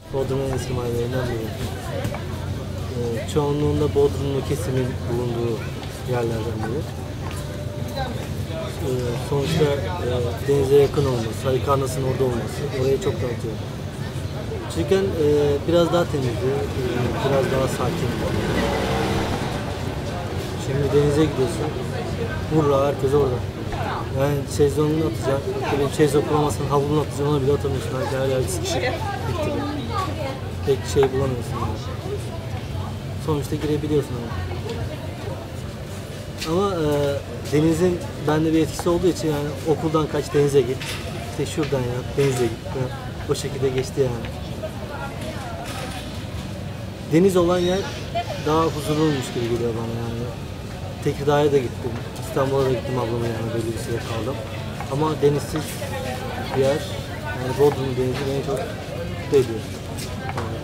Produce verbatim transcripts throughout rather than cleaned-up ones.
Bodrum'un en eski mahallelerinden biri. Ee, çoğunluğunda Bodrumlu kesimin bulunduğu yerlerden biri. Ee, sonuçta e, denize yakın olması, Halikarnas'ın orada olması orayı çok tanıtıyor. Çünkü e, biraz daha temizdi, e, biraz daha sakin. Şimdi denize gidiyorsun, vurra herkes orada. Yani şezlongunu atacaksın, bir şezlong bulamazsan havlunu atacaksın, ona bile atamıyorsun. Her yer sıkışık, bitti. Pek şey bulamıyorsun yani. Sonuçta girebiliyorsun ama. Ama e, denizin bende bir etkisi olduğu için yani okuldan kaç denize git, işte şuradan ya denize git, yani o şekilde geçti yani. Deniz olan yer daha huzurluymuş gibi geliyor bana yani. Tekirdağ'a da gittim, İstanbul'a da gittim ablamın yanına belli bir süre kaldım. Ama denizsiz bir yer, yani Bodrum denizi beni çok mutlu ediyor. Yani.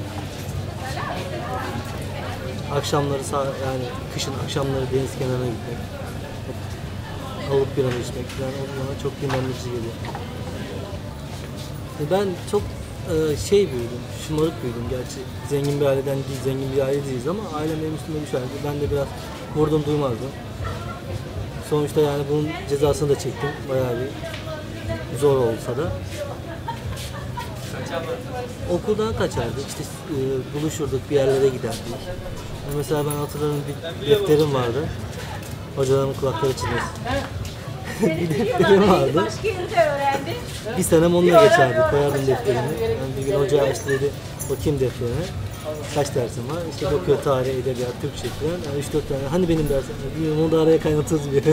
Akşamları sağ, yani kışın akşamları deniz kenarına gitmek, alıp bir an içmek falan bana çok dinlendirici geliyor. Ben çok e, şey büyüdüm, şımarık büyüdüm gerçi. Zengin bir aileden değil, zengin bir aile değiliz ama ailem benim üstüme düşerdi. Ben de biraz vurdum duymazdım. Sonuçta yani bunun cezasını da çektim. Bayağı bir zor olsa da. Okuldan kaçardık, işte e, buluşurduk, bir yerlere giderdik. Yani mesela ben hatırlarım bir defterim vardı. Hocalarımın kulakları çınlasın. Bir defterim vardı. Bir senem onunla geçerdi, koyardım defterimi. Yani bir gün hoca açtıydı, bakayım defterine. Kaç dersim var? İşte bakıyor tarih, edebiyat, Türkçe falan. Yani üç dört tane. Hani benim dersim? Bilmiyorum, onu da araya kaynatırız bir.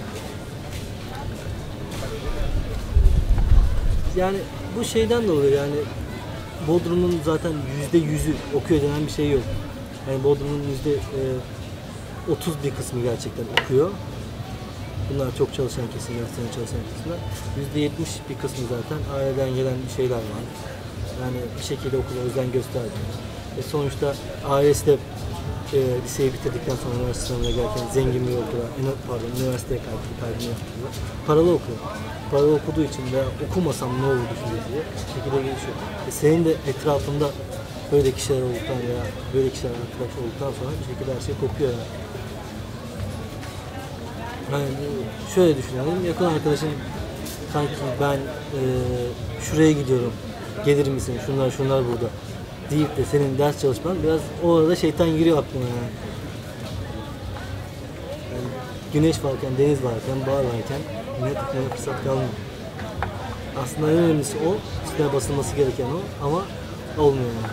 Yani bu şeyden dolayı yani Bodrum'un zaten yüzde yüzü okuyor denen bir şey yok. Yani Bodrum'un yüzde otuz bir kısmı gerçekten okuyor. Bunlar çok çalışan kesim, derslerine çalışan kesimler. yüzde yetmiş bir kısmı zaten aileden gelen bir şeyler var. Yani bir şekilde okula özen gösterdi. E sonuçta ailesi de e, liseyi bitirdikten sonra üniversite sınavına gelirken zengin bir okula, pardon üniversiteye kaydını yaptılar. Paralı okuyor. Paralı okuduğu için de okumasam ne olur düşüncesi diye şekilde gelişiyor. E senin de etrafında böyle kişiler olduktan veya böyle kişiler arkadaş olduktan sonra bir şekilde her şey kopuyor yani. Yani şöyle düşünelim, yakın arkadaşım sanki ben e, şuraya gidiyorum, gelir misin, şunlar şunlar burada deyip de senin ders çalışman biraz o arada şeytan giriyor aklıma yani. Yani güneş varken, deniz varken, bağ varken yine tıkmaya fırsat kalmıyor. Aslında en önemlisi o, üstüne basılması gereken o ama olmuyor yani.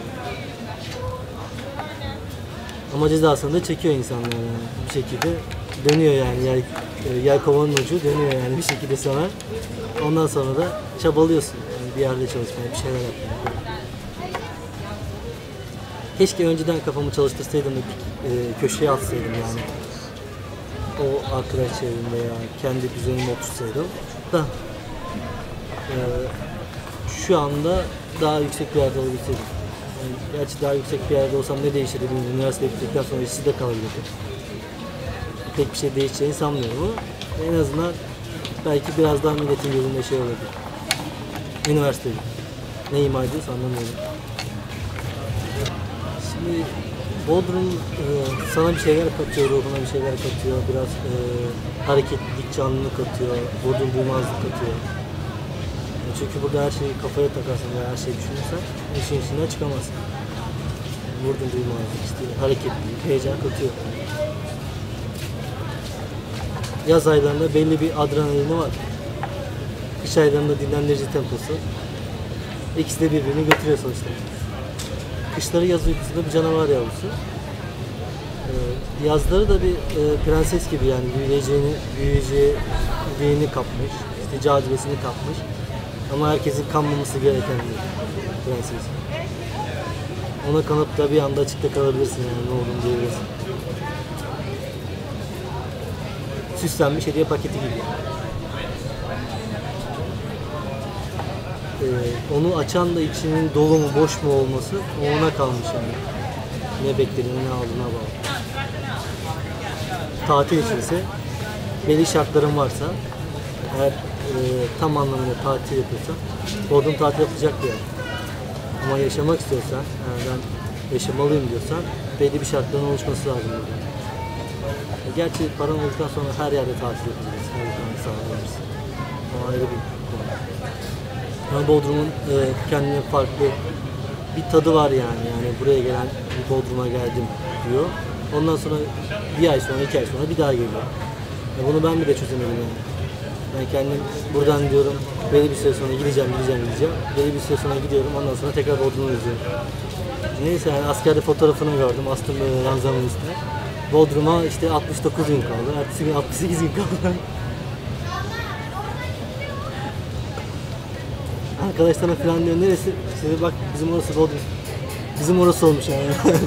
Ama cezasını da çekiyor insanlar yani bir şekilde. Dönüyor yani yer, yelkovanın ucu dönüyor yani bir şekilde sana. Ondan sonra da çabalıyorsun yani bir yerde çalışmaya, bir şeyler yapmaya. Keşke önceden kafamı çalıştırsaydım da bir e, köşeye atsaydım yani. O arkadaş çevremde ya kendi düzenime otursaydım da e, şu anda daha yüksek bir yerde olabilseydim. Yani gerçi daha yüksek bir yerde olsam ne değişirdi bilmiyorum. Üniversite bittikten sonra işsizde kalabilirdim. Pek bir şey değişeceğini sanmıyorum ama en azından belki biraz daha milletin gözünde şey olabilir. Üniversitede. Ne ima ediyorsa anlamıyorum. Şimdi Bodrum e, sana bir şeyler katıyor, ruhuna bir şeyler katıyor, biraz e, hareketlilik, canlılık katıyor, Bodrum duymazlık katıyor. E, çünkü burada her şeyi kafaya takarsan veya her şeyi düşünürsen işin içinden çıkamazsın. Yani Bodrum duymazlık, işte hareketlilik, heyecan katıyor. Yaz aylarında belli bir adrenalini var. Kış aylarında dinlendirici temposu. İkisi de birbirini götürüyor sonuçta. Kışları yaz uykusunda bir canavar yavrusu. Ee, yazları da bir e, prenses gibi yani büyüyeceğini, büyüyeceğini kapmış. İşte cazibesini kapmış. Ama herkesin kanmaması gereken bir prenses. Ona kanıp da bir anda açıkta kalabilirsin yani ne olduğunu diyebilirsin. Süslenmiş hediye paketi gibi. Ee, onu açan da içinin dolu mu boş mu olması ona kalmış yani. Ne beklediğine ne aldığına bağlı. Tatil içinse belli şartların varsa eğer e, tam anlamıyla tatil yapıyorsan Bodrum tatil yapacak bir yer. Ama yaşamak istiyorsan, yani ben yaşamalıyım diyorsan belli bir şartların oluşması lazım burada. E, Gerçi paran olduktan sonra her yerde tatil yapabilirsin, her yerde sağlayabilirsin. O ayrı bir konu. Ama Bodrum'un e, kendine farklı bir tadı var yani. Yani buraya gelen bir Bodrum'a geldim diyor. Ondan sonra bir ay sonra, iki ay sonra bir daha geliyor. E, bunu ben bile çözemedim yani. Ben kendim buradan diyorum, belli bir süre sonra gideceğim, gideceğim, gideceğim. Belli bir süre sonra gidiyorum, ondan sonra tekrar Bodrum'u izliyorum. Neyse yani askerde fotoğrafını gördüm, astım böyle ranzamın üstüne. Bodrum'a işte altmış dokuz gün kaldı, ertesi gün altmış sekiz gün kaldı. Arkadaşlarına falan diyor, neresi? İşte bak bizim orası Bodrum. Bizim orası olmuş yani.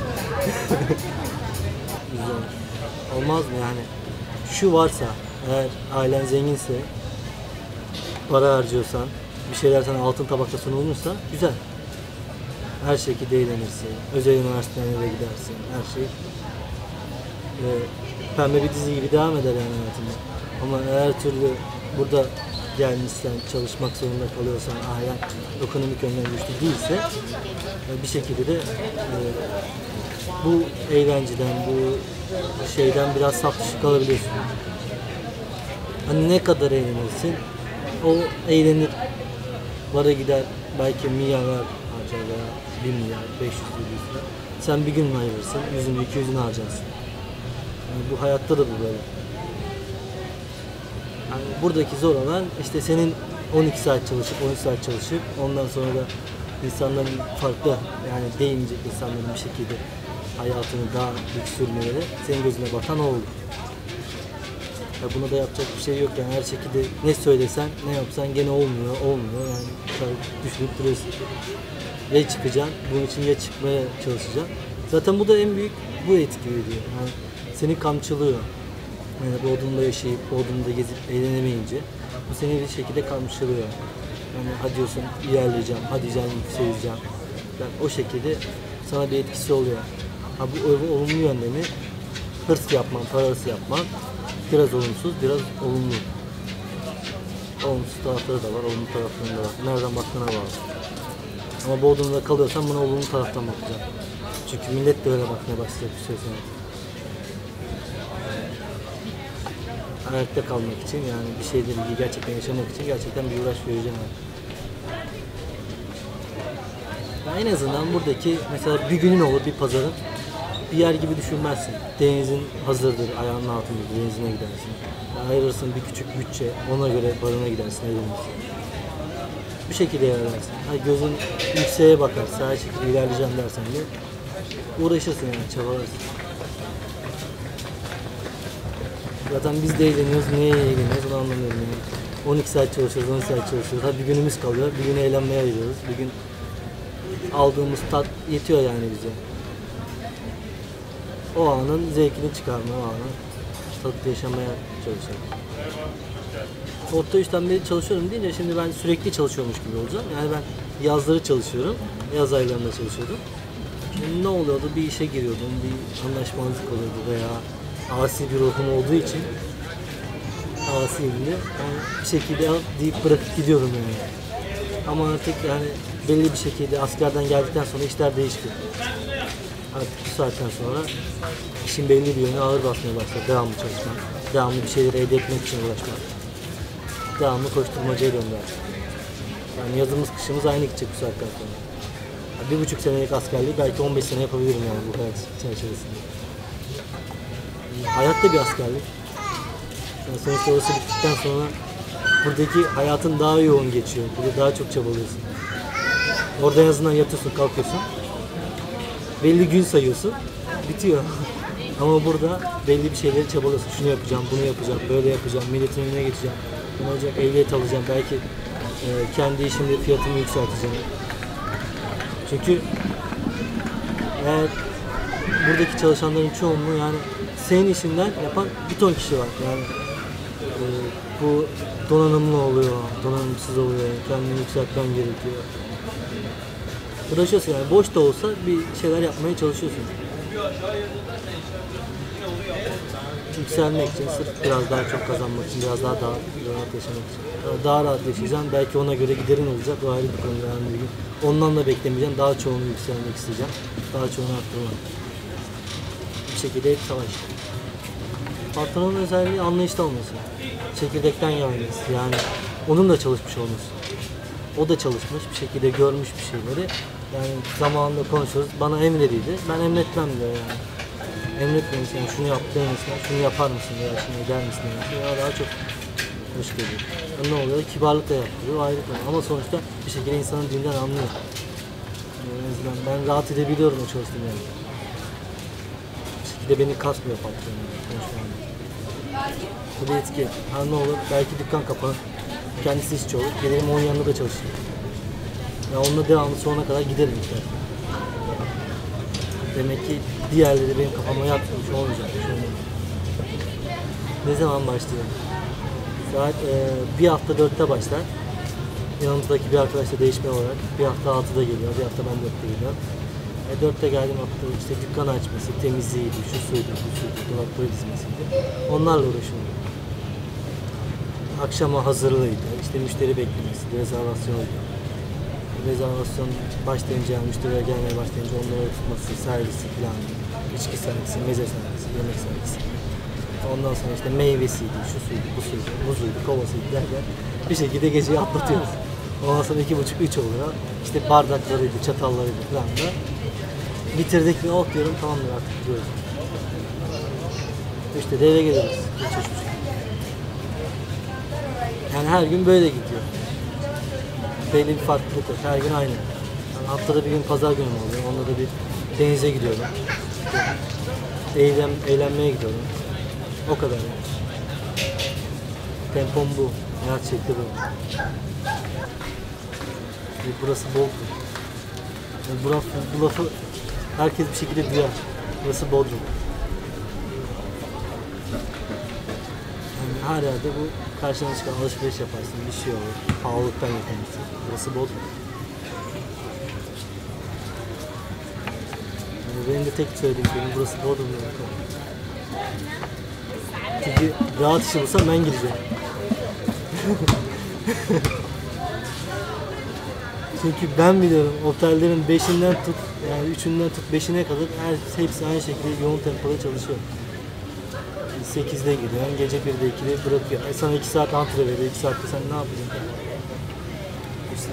Güzel. Olmaz mı yani? Şu varsa, eğer ailen zenginse, para harcıyorsan, bir şeyler sana altın tabakta sunulmuşsa güzel. Her şekilde eğlenirsin, özel üniversitelere gidersin, her şey e, pembe bir dizi gibi devam eder yani hayatında. Ama eğer türlü burada gelmişsen, çalışmak zorunda kalıyorsan, ailen ekonomik yönden güçlü değilse e, bir şekilde de e, bu eğlenceden, bu şeyden biraz saf dışı kalabiliyorsun. Hani ne kadar eğlenirsin, o eğlenir, bara gider, belki milyarlar harcar veya bir milyar, beş yüz lira. Sen bir gün ayırırsın, yüzünü, iki yüzünü harcarsın. Yani bu hayatta da bu böyle. Yani buradaki zor olan işte senin on iki saat çalışıp, on üç saat çalışıp ondan sonra da insanların farklı, yani değmeyecek insanların bir şekilde hayatını daha lüks sürmeleri senin gözüne batan o olur. Ya buna da yapacak bir şey yok yani, her şekilde ne söylesen, ne yapsan gene olmuyor, olmuyor yani düşünüp duruyorsun. Ya çıkacaksın, bunun için ya çıkmaya çalışacaksın. Zaten bu da en büyük bu etki ediyor. Yani seni kamçılıyor. Yani Bodrum'da yaşayıp, Bodrum'da gezip eğlenemeyince bu seni bir şekilde kamçılıyor. Yani hadi diyorsun ilerleyeceğim, hadi canım yükseleceğim. Yani o şekilde sana bir etkisi oluyor. Ha bu olumlu yöndemi hırs yapman, para hırsı yapman biraz olumsuz, biraz olumlu. Olumsuz tarafları da var, olumlu tarafları da var. Nereden baktığına bağlı. Ama Bodrum'da kalıyorsan buna olumlu taraftan bakacaksın. Çünkü millet de öyle bakmaya başlayacak bir süre sonra. Ayakta kalmak için, yani bir şeyleri gerçekten yaşamak için gerçekten bir uğraş vereceğim. Yani en azından buradaki mesela bir günün olur bir pazarın, bir yer gibi düşünmezsin. Denizin hazırdır, ayağının altındadır, denizine gidersin. Ayırırsın bir küçük bütçe, ona göre barına gidersin, eğlenirsin. Bu şekilde ilerlersin. Ha, gözün yükseğe bakarsa, her şekilde ilerleyeceğim dersen de uğraşırsın yani, çabalarsın. Zaten biz de eğleniyoruz, neye eğleniyoruz onu anlamıyorum yani. on iki saat çalışıyoruz, on iki saat çalışıyoruz. Ha bir günümüz kalıyor, bir gün eğlenmeye ayırıyoruz. Bir gün aldığımız tat yetiyor yani bize. O anın zevkini çıkarma, o anın tatlı yaşamaya çalışalım. Otta üçten beri çalışıyorum deyince şimdi ben sürekli çalışıyormuş gibi olacağım. Yani ben yazları çalışıyorum, yaz aylarında çalışıyordum. Şimdi ne oluyordu? Bir işe giriyordum, bir anlaşmazlık oluyordu veya asi bir ruhum olduğu için asiyimdi. Yani bir şekilde deyip bırakıp gidiyorum yani. Ama artık yani belli bir şekilde askerden geldikten sonra işler değişti. Artık bu saatten sonra işin belli bir yönü ağır basmaya başladı. Devamlı çalışmak, devamlı bir şeyleri elde etmek için uğraşmak. Devamlı koşturmacaya döndü artık. Yani yazımız kışımız aynı gidecek bu saatten sonra. Yani bir buçuk senelik askerliği belki on beş sene yapabilirim yani bu hayat çerçevesinde. Hayat da bir askerlik. Yani sonuçta orası bittikten sonra buradaki hayatın daha yoğun geçiyor. Burada daha çok çabalıyorsun. Orada en azından yatıyorsun, kalkıyorsun. Belli gün sayıyorsun, bitiyor. Ama burada belli bir şeyleri çabalıyorsun. Şunu yapacağım, bunu yapacağım, böyle yapacağım, milletin önüne geçeceğim. Ne olacak, ehliyet alacağım, belki e, kendi işimde fiyatımı yükselteceğim. Çünkü eğer buradaki çalışanların çoğunluğu yani senin işinden yapan bir ton kişi var. Yani e, bu donanımlı oluyor, donanımsız oluyor, kendini yükseltmen gerekiyor. Uğraşıyorsun yani, boş da olsa bir şeyler yapmaya çalışıyorsun. yükselmek için, sırf biraz daha çok kazanmak için, biraz daha, daha rahat yaşamak için. Daha rahat yaşayacağım. Belki ona göre giderin olacak. O ayrı bir konu. Yani bir gün. Ondan da beklemeyeceğim. Daha çoğunu yükselmek isteyeceğim. Daha çoğunu arttırmak. Bir şekilde hep savaş. Patronun özelliği anlayışlı olması. Çekirdekten gelmesi. Yani onun da çalışmış olması. O da çalışmış. Bir şekilde görmüş bir şeyleri. Yani zamanında konuşuyoruz. Bana emrediydi. Ben emretmem diyor yani. Emretmemişsin, yani şunu yap demesin, şunu yapar mısın veya şunu eder misin demesin. Ya daha çok hoş geliyor. Yani ne oluyor? Kibarlıkla yaptırıyor, ayrı konu. Ama sonuçta bir şekilde insanın dilinden anlıyor. Yani en azından ben rahat edebiliyorum o çalıştığım yerde. Bir şekilde beni kasmıyor patron yani konuşmamda. Bu da etki. Ha ne olur? Belki dükkan kapanır. Kendisi işçi olur. Gelirim onun yanında da çalışırım. Ya onunla devamlı sonuna kadar giderim işte. Demek ki diğerleri benim kafama yatmış olmayacak. Ne zaman başlıyor? Saat e, bir hafta dörtte başlar. Yanımızdaki bir arkadaşla değişme olarak bir hafta altıda geliyor, bir hafta ben dörtte geliyorum. E, dörtte geldiğim hafta işte dükkan açması, temizliğiydi, şu suydu, bu suydu, dolapları dizmesiydi. Onlarla uğraşıyorum. Akşama hazırlığıydı, işte müşteri beklemesi, rezervasyonuydu. Rezervasyon başlayınca, yani müşteriler gelmeye başlayınca onları tutması, servisi falan, içki servisi, meze servisi, yemek servisi. Ondan sonra işte meyvesiydi, şu suydu, bu suydu, buzuydu, kovasıydı derken bir şekilde geceyi atlatıyoruz. Ondan sonra iki buçuk, üç oluyor. İşte bardaklarıydı, çatallarıydı falan da. Bitirdik mi oh diyorum, tamamdır artık gidiyoruz. İşte de eve geliyoruz. Üç, üç buçuk. Yani her gün böyle gidiyor. Belli bir farklılık yok. Her gün aynı. Yani haftada bir gün pazar günü oluyor. Onda da bir denize gidiyorum. Eğlen, eğlenmeye gidiyorum. O kadar yani. Tempom bu. Hayat şekli bu. Burası Bodrum. Yani bu, lafı, bu lafı herkes bir şekilde duyar. Burası Bodrum. Yani her yerde bu karşına çıkan alışveriş yaparsın, bir şey olur. Pahalılıktan yapamazsın. Burası Bodrum. Yani benim de tek söylediğim şey burası Bodrum. Çünkü rahat işi bulsam ben gideceğim. Çünkü ben biliyorum otellerin beşinden tut, yani üçünden tut beşine kadar her, hepsi aynı şekilde yoğun tempoda çalışıyor. sekizde gidiyorsun, gece birde ikide bırakıyor. E sana iki saat antre veriyor, iki saatte sen ne yapacaksın? İşte.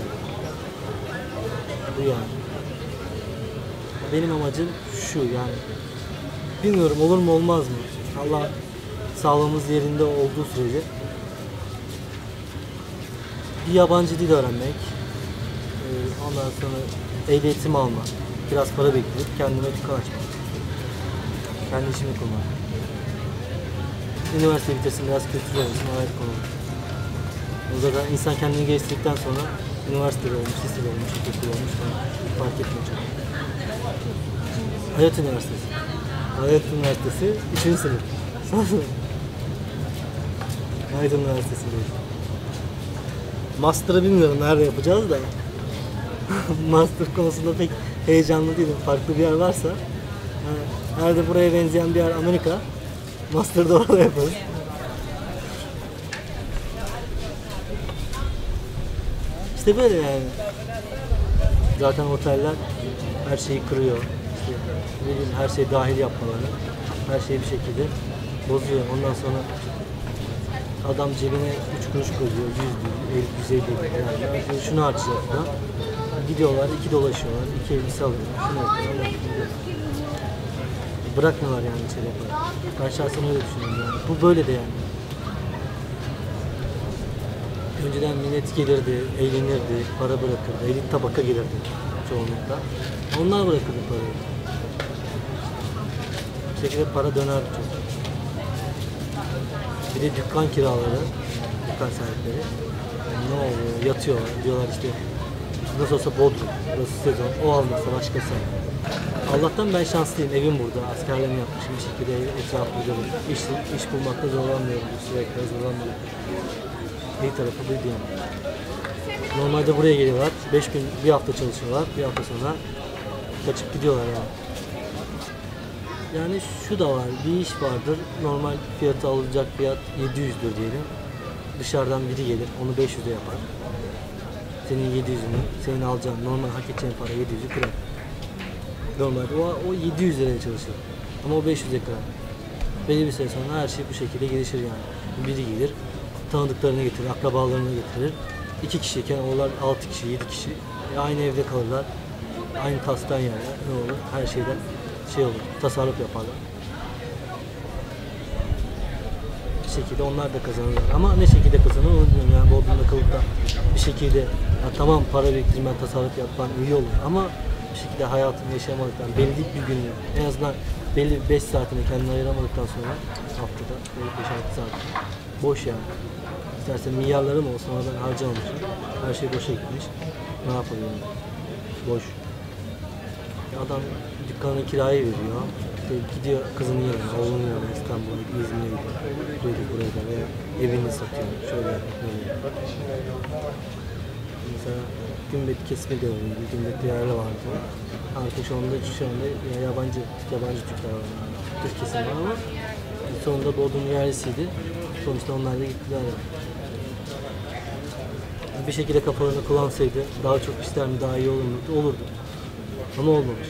Bu yani. Benim amacım şu yani. Bilmiyorum olur mu olmaz mı? Allah sağlığımız yerinde olduğu sürece bir yabancı dil öğrenmek, ondan sonra ehliyetimi almak, biraz para bekleyip kendime dükkan açmak, kendi işimi kurmak. Üniversite bitirsin, biraz kültür öğrensin, ayrı konu. O zaman insan kendini geliştirdikten sonra üniversitede olmuş, lisede olmuş, kültür olmuş, fark etmiyor çok. Hayat Üniversitesi. Hayat Üniversitesi üçüncü sınıf. Hayat Üniversitesi'ndeyiz. Master'ı bilmiyorum nerede yapacağız da. Master konusunda pek heyecanlı değilim. Farklı bir yer varsa, yani nerede buraya benzeyen bir yer Amerika, Master'da orada yaparız. İşte böyle yani. Zaten oteller her şeyi kırıyor. İşte, ne bileyim, her şeyi dahil yapmaları. Her şeyi bir şekilde bozuyor. Ondan sonra adam cebine üç kuruş koyuyor, yüz değil, yüz elli değil. Yani şunu harcayacak da. Gidiyorlar, iki dolaşıyorlar, iki elbise alıyorlar. Şunu yapıyorlar. Bırakmıyorlar yani içeri yapar. Ben şahsen öyle düşünüyorum yani. Bu böyle de yani. Önceden millet gelirdi, eğlenirdi, para bırakırdı, elit tabaka gelirdi çoğunlukla. Onlar bırakırdı parayı. Bir şekilde para dönerdi çok. Bir de dükkan kiraları, dükkan sahipleri. Yani ne oluyor? Yatıyorlar, diyorlar işte nasıl olsa Bodrum, burası sezon, o almasa başkası. Allah'tan ben şanslıyım, evim burada, askerliğimi yapmışım, bir şekilde etrafımda iş, iş bulmakta zorlanmıyorum, sürekli zorlanmıyorum. İyi tarafı buydu yani. Normalde buraya geliyorlar, beş gün, bir hafta çalışıyorlar, bir hafta sonra kaçıp gidiyorlar yani. Yani şu da var, bir iş vardır, normal fiyatı alınacak fiyat yedi yüzdür diyelim. Dışarıdan biri gelir, onu beş yüze yapar. Senin yedi yüzünü, senin alacağın normal hak edeceğin para yedi yüzü kırar. Normalde o, o yedi yüz liraya çalışır. Ama o beş yüze kırar. Belli bir süre sonra her şey bu şekilde gelişir yani. Biri gelir, tanıdıklarını getirir, akrabalarını getirir. İki kişiyken onlar altı kişi, yedi kişi e, aynı evde kalırlar. Aynı tastan yerler. Ne olur? Her şeyden şey olur, tasarruf yaparlar. Bir şekilde onlar da kazanırlar. Ama ne şekilde kazanır onu bilmiyorum. Yani Bodrum'da kalıp da bir şekilde ya tamam para biriktirmen, tasarruf yapman iyi olur ama bir şekilde hayatını yaşamadıktan, belli bir günü, en azından belli beş saatini kendine ayıramadıktan sonra haftada beş altı saat boş yani. İstersen milyarları mı olsa oradan harcamamış. Her şey boşa gitmiş. Ne yapalım yani? Boş. Ya adam dükkanı kiraya veriyor. İşte gidiyor kızının yanına, oğlunun yanına, İstanbul'a, İzmir'e gidiyor. Buraya buraya da veya evini satıyor. Şöyle yapıyor. Mesela gümbet kesme de var. Gümbet değerli vardı. Artık şu anda şu anda yabancı, yabancı Türkler var. Türk kesimi var ama sonunda Bodrum yerlisiydi. Sonuçta onlar da gittiler yani. Bir şekilde kafalarını kullansaydı daha çok ister mi, daha iyi olur mu? Olurdu. Ama olmamış.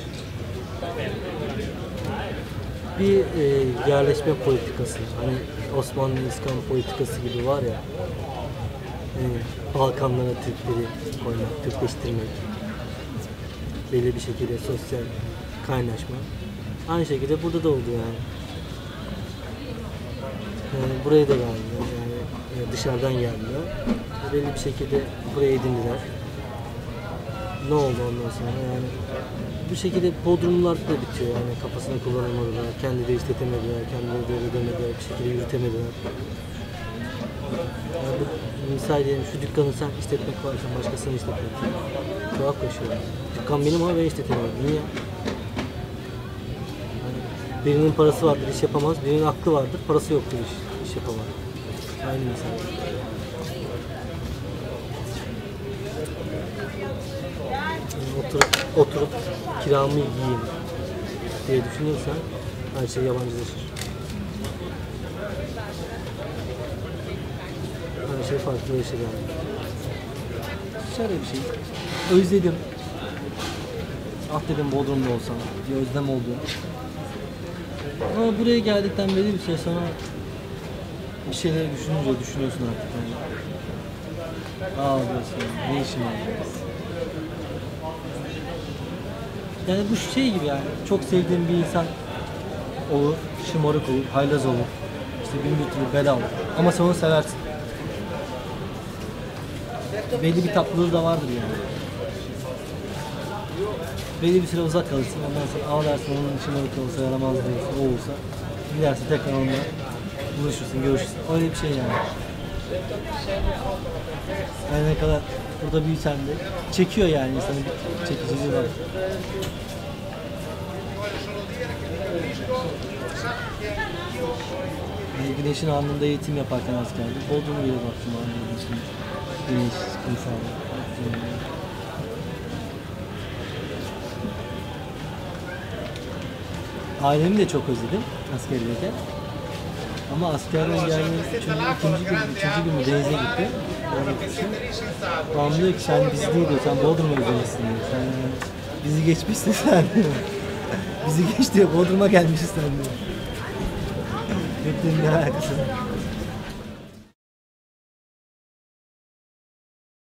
Bir e, yerleşme politikası, hani Osmanlı İskan politikası gibi var ya, e, Balkanlara Türkleri koymak, Türkleştirmek, belli bir şekilde sosyal kaynaşma. Aynı şekilde burada da oldu yani. Yani buraya da gelmiyor, yani e, dışarıdan gelmiyor. Belli bir şekilde buraya edindiler. Ne oldu ondan sonra yani bu şekilde Bodrumlular da bitiyor yani kafasını kullanamadılar, kendileri işletemediler, kendileri de ödemediler, bir şekilde yürütemediler. Yani bu, misal diyelim şu dükkanı sen işletmek varsa başkasını işletmek. Tuhaf kaçıyor. Dükkan benim ama ben işletemiyorum. Niye? Yani birinin parası vardır iş yapamaz, birinin aklı vardır parası yoktur iş, iş yapamaz. Aynı misal. Oturup, oturup kiramı yiyeyim diye düşünürsen her şey yabancılaşır. Her şey farklılaşır yani. Şöyle bir şey. Özledim. Ah dedim Bodrum'da olsam. Bir özlem oldu. Ama buraya geldikten beri bir süre sonra bir şeyleri düşününce düşünüyorsun artık yani. Aa diyorsun, ne işim var? Yani bu şey gibi yani, çok sevdiğin bir insan olur, şımarık olur, haylaz olur, işte bin bir türlü bela olur ama sen onu seversin. Belli bir tatlılığı da vardır yani. Belli bir süre uzak kalırsın, ondan sonra ağlarsın, onun şımarık olsa, yaramaz diyorsa, o olsa, gidersin tekrar onunla buluşursun, görüşürsün, öyle bir şey yani. Yani ne kadar burada büyüsen de çekiyor yani insanı, bir çekiciliği var. Yani güneşin alnında eğitim yaparken askerde Bodrum'a göre baktım anladım şimdi. Güneş, kumsal. Ailemi de çok özledim askerdeyken. Ama askerden geldiğim çünkü ikinci gün, üçüncü gün mü denize gitti. Babam diyor ki sen bizi değil diyor, sen Bodrum'a özlemişsin diyor. Sen yani, bizi geçmişsin sen diyor. Bizi geç diyor, Bodrum'a gelmişiz sen diyor. Hep de bir alakası var.